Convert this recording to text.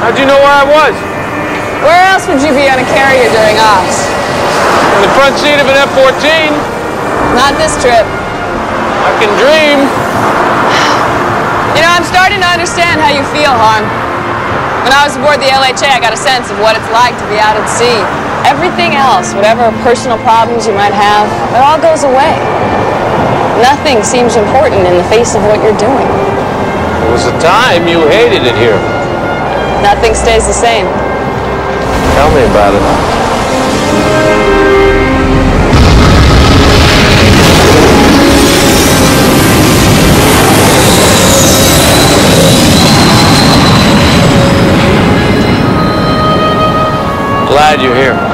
How'd you know where I was? Where else would you be on a carrier during ops? In the front seat of an F-14. Not this trip. I can dream. You know, I'm starting to understand how you feel, Harm. When I was aboard the LHA, I got a sense of what it's like to be out at sea. Everything else, whatever personal problems you might have, it all goes away. Nothing seems important in the face of what you're doing. There was a time you hated it here. Nothing stays the same. Tell me about it. Glad you're here.